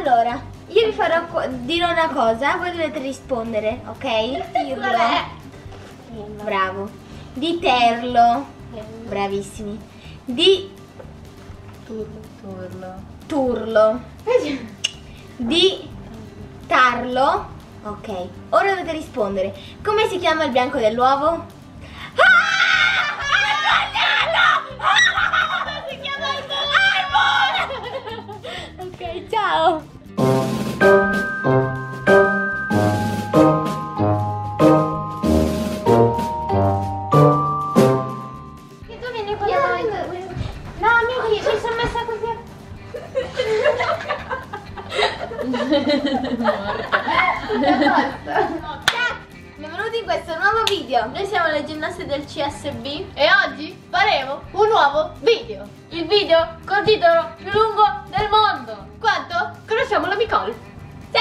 Allora, io vi dirò una cosa, voi dovete rispondere, ok? Dirlo. Bravo. Di terlo. Bravissimi. Di turlo. Di tarlo. Ok. Ora dovete rispondere. Come si chiama il bianco dell'uovo? Si chiama Arbone! Ok, ciao! Che tu vieni con noi? No, Miki, mi sono messa così. Benvenuti in questo nuovo video. Noi siamo le ginnaste del CSB e oggi faremo un nuovo video. Il video col titolo più lungo del mondo. Quanto? Conosciamo la Nicole. Sì!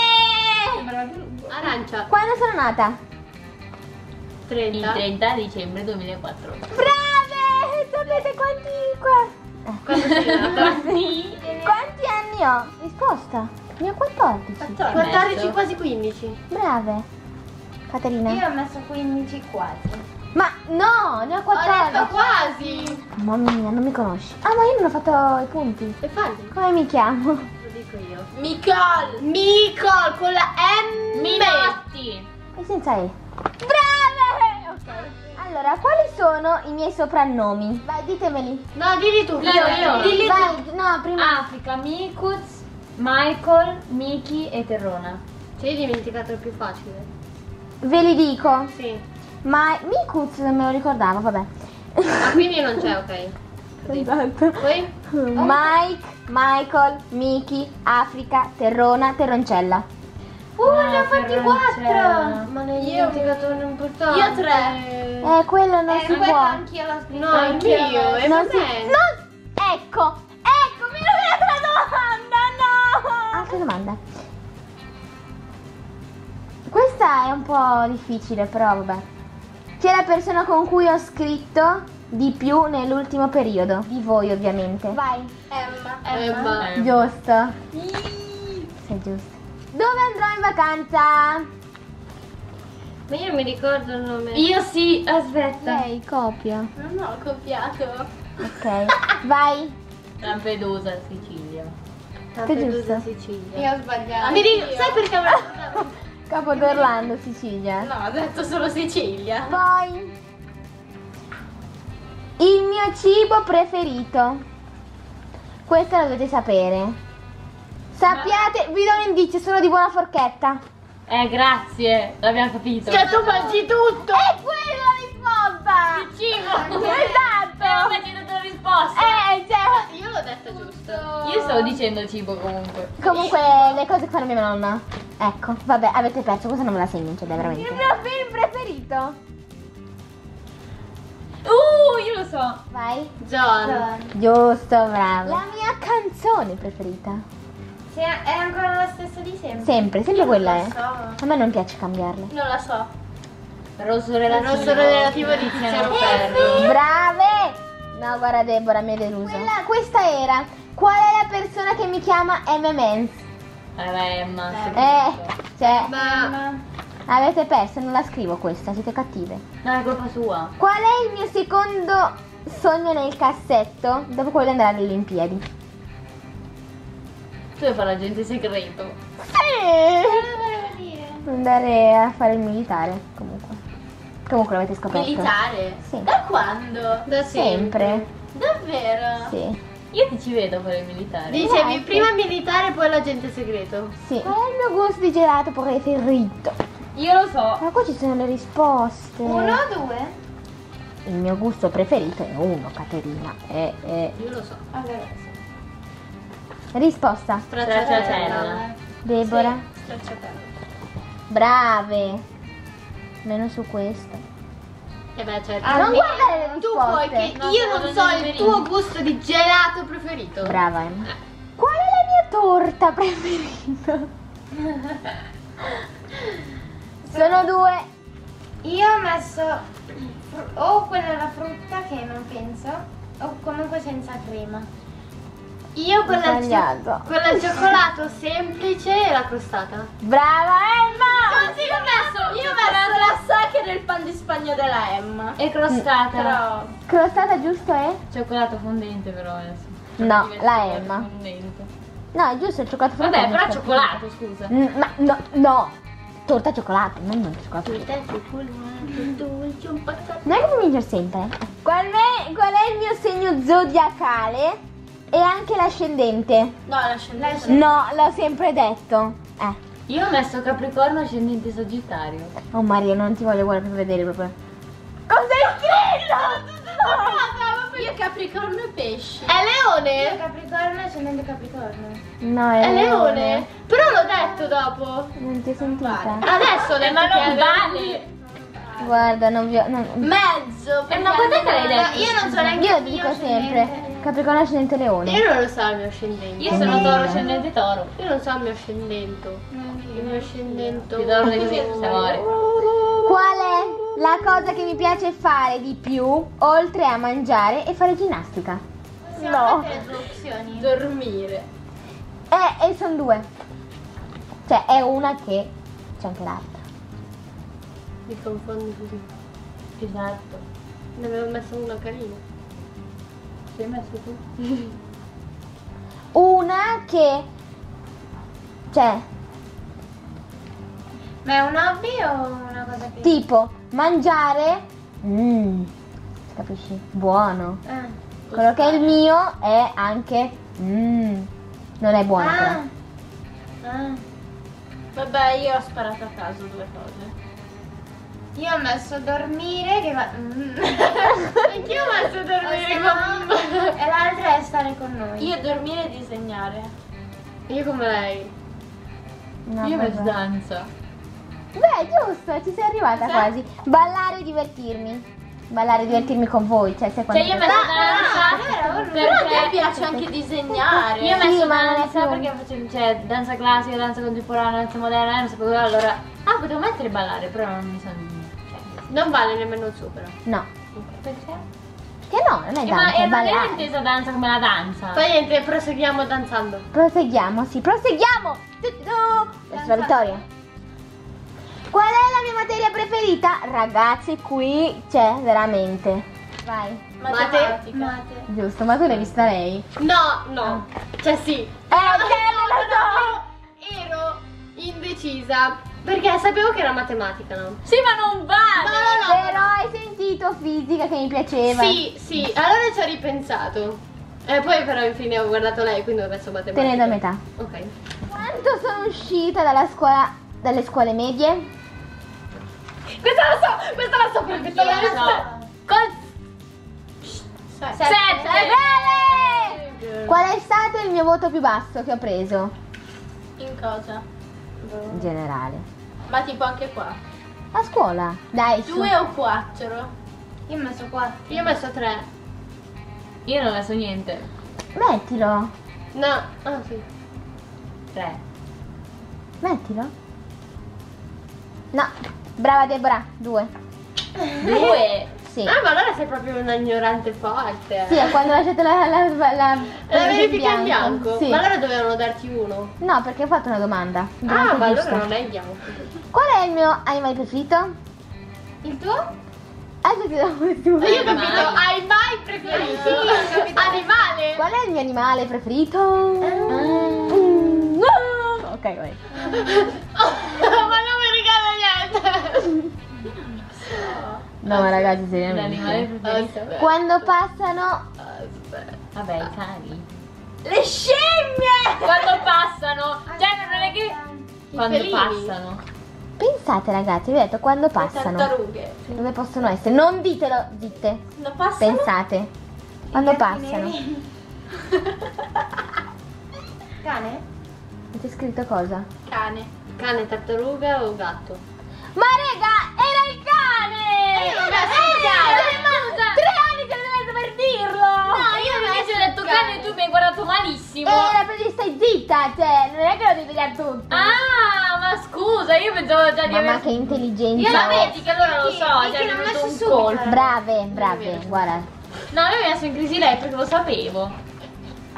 Arancia. Quando sono nata? 30. Il 30 dicembre 2004. Brave! Sapete quanti qua? Quando sei nata? Quanti anni ho? Risposta. Ne ho 14. 14, quasi 15. Brave. Caterina? Io ho messo 15 quasi. Ma no, ne ho Ho 14. detto quasi. Mamma mia, non mi conosci. Ah, ma io non ho fatto i punti. E falli. Come mi chiamo? Lo dico io. Nicole con la M. Minotti. E senza E. Brave! Ok. Allora, quali sono i miei soprannomi? Vai, ditemeli. No, dilli tu. Io. Dilli tu. Vai, no, prima. Africa, Mikuz, Michael, Miki e Terrona. Ci hai dimenticato il più facile. Ve li dico. Sì. Ma Mikuz me lo ricordavo, vabbè. Ah, quindi non c'è, ok. Esatto. Poi? Mike, Michael, Miki, Africa, Terrona, Terroncella. Ne ho fatti 4. Ma ne hai dimenticato un importante. Io 3. Quello non si Quello può. anch'io l'ho scritto. No, anch'io. E Non va si... bene. Non... Ecco, mi è venuta la domanda, no! Altra domanda. Questa è un po' difficile, però vabbè. Chi è la persona con cui ho scritto di più nell'ultimo periodo? Di voi, ovviamente. Vai. Emma. Giusto. Sei giusto. Dove andrò in vacanza? Ma io non mi ricordo il nome. Io sì, aspetta. Lei copia. Non ho copiato. Ok. Vai. Lampedusa, Sicilia. Lampedusa, giusto. Sicilia. Io ho sbagliato. Sai perché me lo Capo d'Orlando, Sicilia. No, ho detto solo Sicilia. Poi il mio cibo preferito. Questo lo dovete sapere. Sappiate, vi do un indizio, sono di buona forchetta. Grazie, l'abbiamo capito. Che tu mangi tutto. È quella la risposta! Il cibo. Esatto! Ma ci ho dato la risposta. Cioè, Io l'ho detto giusto. Io stavo dicendo cibo comunque. comunque le cose che fanno mia nonna. Ecco, vabbè, avete perso, questa non me la segno, cioè veramente. Il mio film preferito. Io lo so. Vai. John. Giusto, bravo. La mia canzone preferita. Sì, è ancora la stessa di sempre. Sempre quella è. So. A me non piace cambiarle. Non la so. Rosso relativo. Rosso relativo di Tiziano Ferro. Brave! No, guarda Deborah, mi hai deluso. Questa era. Qual è la persona che mi chiama M&M's? Emma. Cioè, Ma avete perso, non la scrivo questa, siete cattive. No, è colpa sua. Qual è il mio secondo sogno nel cassetto dopo quello di andare alle Olimpiadi? Tu devi fare l'agente segreto. Sì! Andare a fare il militare, comunque. Comunque l'avete scoperto. Militare? Sì. Da quando? da Sempre. Davvero? Sì. Io ti ci vedo fare il militare. Dicevi Grazie. prima militare poi l'agente segreto. Sì. Qual è il mio gusto di gelato preferito? Io lo so. Ma qua ci sono le risposte. 1 o 2? Il mio gusto preferito è uno, Caterina. Io lo so. Allora, Risposta. Stracciatella. Deborah. sì, stracciatella. Brave. Meno su questo. E beh, certo. Non guardare le Tu puoi risposte. che No, io sono non so il numerini. tuo gusto di gelato preferito. Brava Emma. Qual è la mia torta preferita? Sono 2. Io ho messo o quella alla frutta che non penso, o comunque senza crema. Io Sbagliato. quella al cioccolato semplice e la crostata. Brava Emma! Così ho messo la sacca del pan di spagna della Emma. E crostata. Però Crostata giusto è? Cioccolato fondente però adesso. No, Diventa la cioccolato Emma. fondente. No, è giusto il cioccolato Vabbè, fondente. però cioccolato, scusa. Ma no, torta al cioccolato, non cioccolato. dolce, un paccato. Non è che mi vincere sempre. Qual è il mio segno zodiacale? E anche l'ascendente? no, lascia. No, l'ho sempre detto. Io ho messo Capricorno ascendente Sagittario. Oh Maria, non ti voglio guardare per vedere proprio. Cos'hai scritto? Io Capricorno e pesci. È leone? Capricorno ascendente Capricorno. No, È leone? Però l'ho detto dopo. Non ti ho sentita. Adesso ho detto Ma che è non leone. vale! Guarda, non vi ho... Mezzo. ma quant'è che l'hai detto? Io non so neanche Io il mio dico sempre ascendente. Capricorno ascendente leone. Io non lo so il mio ascendente. Io sono Toro ascendente Toro. Io non so il mio ascendente. Il mio ascendente. Ti do una di queste, amore. Qual è la cosa che mi piace fare di più, oltre a mangiare, e fare ginnastica? Possiamo mettere due opzioni. Dormire. E sono due. Cioè, è una che c'è anche l'altra. Mi confondo così. Esatto. Ne avevo messo una carina. Sei messo tu? Una che... Cioè, Ma è un hobby o una cosa che... tipo, mangiare... capisci? Buono. Quello che è il mio è anche... non è buono però. Vabbè, io ho sparato a caso due cose. Io ho messo dormire che va... Anch'io ho messo dormire con... E l'altra è stare con noi. Io dormire e disegnare. Io come lei. No, Io ho messo vabbè. danza. Beh, giusto, ci sei arrivata quasi. Ballare e divertirmi. Ballare e divertirmi con voi. Cioè, se Cioè io ho messo danza Però a te perché... piace anche disegnare. Io ho messo Sì, ma non è danza più- perché facevo, cioè, danza classica, danza contemporanea, danza moderna, non sapevo allora... Ah, potevo mettere ballare, però non mi sono... Non vale nemmeno il suo però. No. Perché? Che no, non è Ma danza, è non è ballare. intesa danza come la danza. Fa niente, proseguiamo danzando. Proseguiamo, sì, proseguiamo! Verso la vittoria. Qual è la mia materia preferita? Ragazzi, qui c'è veramente. Vai. Matematica. Giusto, ma tu l'hai vista lei? No. Cioè sì. Che lo Ero indecisa. Perché sapevo che era matematica, no? Sì, ma non vale! so! Però hai sentito fisica che mi piaceva. Sì. Allora ci ho ripensato. E poi però infine ho guardato lei, quindi ho messo matematica. Te ne do metà. Ok. Quanto sono uscita dalle scuole medie? Questa la so perfettamente. Col... Sette! Brave! Qual è stato il mio voto più basso che ho preso? In cosa? In generale. Ma tipo anche qua. A scuola. Dai, su. 2 o 4? Io ho messo 4. Io ho messo 3. Io non ho messo niente. Mettilo. No. Ah sì. 3. Mettilo. No. Brava Deborah. 2. 2. Sì. Ah, ma allora sei proprio una ignorante forte. Sì, è quando lasciate la La verifica in bianco. Sì. Ma allora dovevano darti uno. No, perché ho fatto una domanda. Ah, Domanda ma giusta. allora non è in bianco. Qual è il mio animale preferito? Il tuo? Adesso ti do tu. Io ho capito, hai mai preferito? Sì, ho capito. Animale? Qual è il mio animale preferito? Ok, vai. Ma non mi regala niente. No, ma ragazzi, L'animale seriamente. preferito. Quando passano... Vabbè, i cani. Le scimmie! Quando passano. Cioè, non è che... Quando felini. passano. Pensate ragazzi, vi ho detto quando passano. Tartarughe. Dove possono essere? Non ditelo, zitte. Lo passano? Pensate. Quando passano. Cane? Avete scritto cosa? Cane. Cane, tartaruga o gatto? Ma raga, era il cane! io l'ho messo il cane. Ma 3 anni che non devo per dirlo! No, io invece ho detto cane e tu mi hai guardato malissimo. Era per dire stai zitta, cioè, non è che lo devi dire a tutti. Ah, ma scusa, io pensavo già di Mamma aver... che intelligenza. Io la vedi che allora lo so, Perché cioè mi l'ho ha messo dato un subito. colpo. Brave, guarda. No, io mi ho messo in crisi lei perché lo sapevo.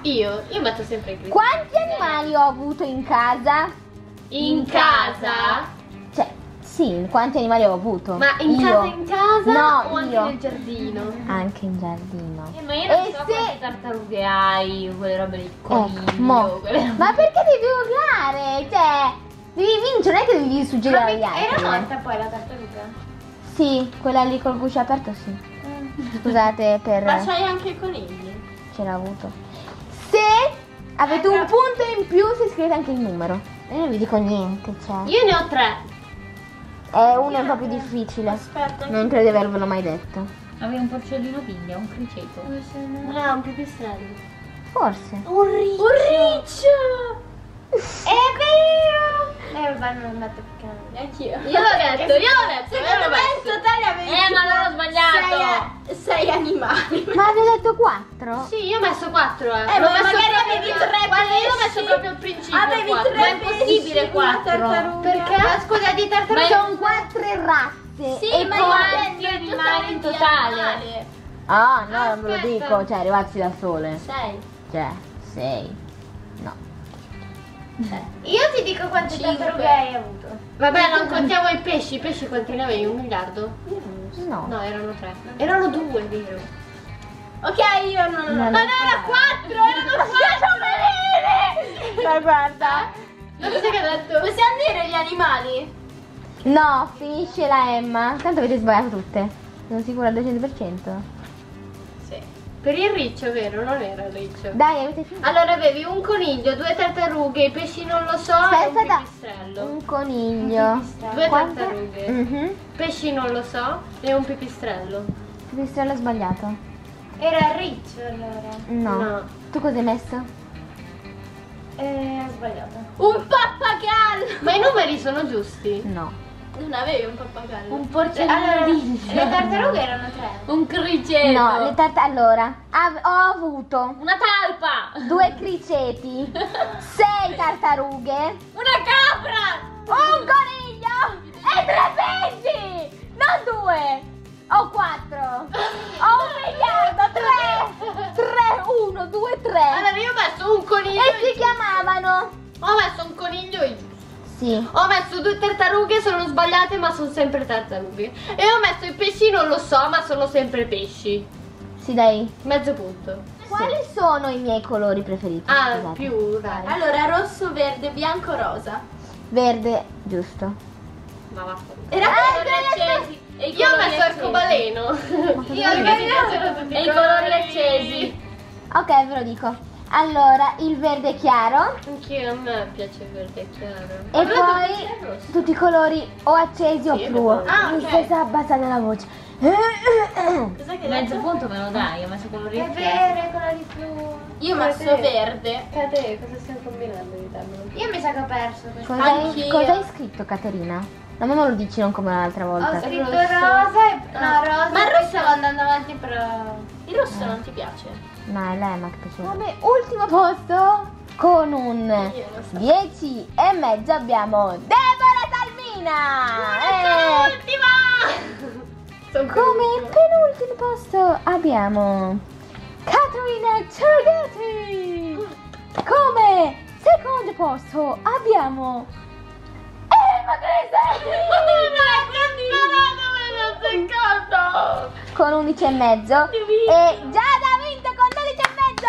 Io metto sempre i criteri. Quanti animali ho avuto in casa? In casa? Cioè, sì, quanti animali ho avuto? Ma in Io. casa No, o anche io. nel giardino? Anche in giardino. Ma io non E so se- quante tartarughe hai, quelle robe lì, coniglio, mo. quelle... Ma perché devi urlare? Cioè, devi vincere, non è che devi suggerire agli Era altri. morta poi la tartaruga? Sì, quella lì col guscio aperto, sì. Scusate per... Ma c'hai anche i conigli? Ce l'ho avuto. Se avete un punto in più, se scrivete anche il numero. Io non vi dico niente, cioè. Io ne ho 3. Uno è un po' più difficile. Aspetta. Non credo di avervelo mai detto. Avevi un porcellino piglia, un criceto. No, un pipistrello. Forse. Un riccio! È vero! Vabbè, non metto più cane. Anch'io. Io l'ho detto. Secondo me in totale avevi ma allora ho sbagliato! 6 animali. Ma avevo detto 4? Sì, io ho messo 4, ma L'ho messo magari proprio avevi al- 3 Guarda, io l'ho pesci. messo proprio al principio. Avevi 4. 3 Ma è impossibile 4. Perché? Ma scusa, di tartaruga. Sono 4 razze. Sì, e ma poi... quanti animali in totale? Ah, no, non ve lo Aspetta. dico. Cioè, arrivarsi da sole. 6. Cioè, 6. No. Io ti dico quante 5. tartarughe hai avuto. Vabbè, non contiamo i pesci. I pesci quanti ne avevi? 1 miliardo? No. No, erano 3. Erano 2, vero? Ok, io non No, no. Ma no, era 4! Erano 4! Ma guarda. Non so che ha detto. Possiamo dire gli animali? No, finisce la Emma. Tanto avete sbagliato tutte. Sono sicura al 200%. Sì. Per il riccio, vero? Non era il riccio. Dai, avete finito. Allora avevi un coniglio, 2 tartarughe, i pesci non lo so, e un Aspetta, pipistrello. un coniglio. 2 Quante? tartarughe, Mhm. pesci non lo so, e un pipistrello. Pipistrello sbagliato. Era riccio allora. No. No. Tu cosa hai messo? Ho sbagliato. Un pappagallo! Ma i numeri sono giusti? No. Non avevi un pappagallo? Un Allora, porcellino. le tartarughe erano 3. Un criceto. No, le tarte. Allora, ho avuto Una talpa. 2 criceti, 6 tartarughe, Una capra. un coniglio e 3 pesci! Non 2! Ho 4! Ho 1 miliardo! 3! 1, 2, 3! Allora io ho messo un coniglio. E si chiamavano? Ho messo un coniglio e giusto. Sì. Ho messo 2 tartarughe, sono sbagliate ma sono sempre tartarughe. E ho messo i pesci, non lo so, ma sono sempre pesci. Sì, dai. Mezzo punto. Quali sono i miei colori preferiti? Ah, Scusate. più vari. Allora, rosso, verde, bianco, rosa. Verde, giusto. Ma basta. Era colori accesi. E i Io ho colori messo accesi. arcobaleno. Io Perché mi piacciono tutti E i colori accesi. Ok, ve lo dico. Allora, il verde chiaro Anche a me piace il verde chiaro. e poi tutti i colori o accesi o Sì, fluo. ah, Mi ok. stai abbassando la voce. Cos'è che Mezzo punto me lo dai, ho messo colori È accesi. vero, colori blu. Io ho messo verde. Cate, cosa stiamo combinando di tanto? Io mi sa che ho perso. Cosa hai, Anch'io. cosa hai scritto, Caterina? No, ma me lo dici, non come l'altra volta. Ho scritto rosso. rosa e... No, rosa. Ma il poi rosso- stavo andando avanti però... Il rosso non ti piace? No, è l'Emma che piaceva. Come ultimo posto, con un Io lo so. 10,5 abbiamo Deborah Salmina. Ultima! Come penultimo posto abbiamo Caterina Cerghetti. Come secondo posto abbiamo Emma Griselli con 11,5 e Giada ha vinto con 12,5.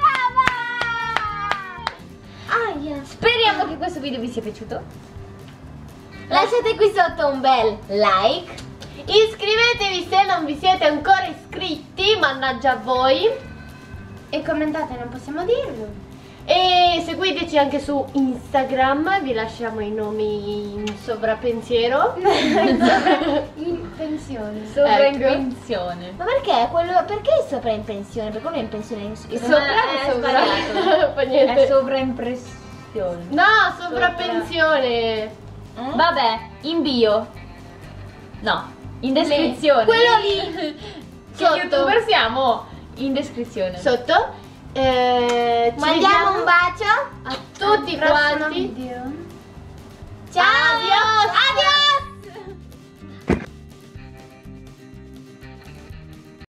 Brava! Speriamo che questo video vi sia piaciuto. Lasciate qui sotto un bel like. Iscrivetevi se non vi siete ancora iscritti, mannaggia a voi. E commentate, non possiamo dirlo. E seguiteci anche su Instagram, vi lasciamo i nomi in sovrappensiero. In pensione. Sopra in pensione. Ma perché? Perché è sopra in pensione? Perché uno è in pensione in Sopra è e sopra. sbagliato. Fa niente. È sovraimpressione. No, sovrappensione. Vabbè, in bio. No, in descrizione. Quello lì. Che Sotto. youtuber siamo? In descrizione. Sotto. Ci Mandiamo vediamo un bacio. a tutti Prossimo quanti. video. Ciao. Adios. Adios.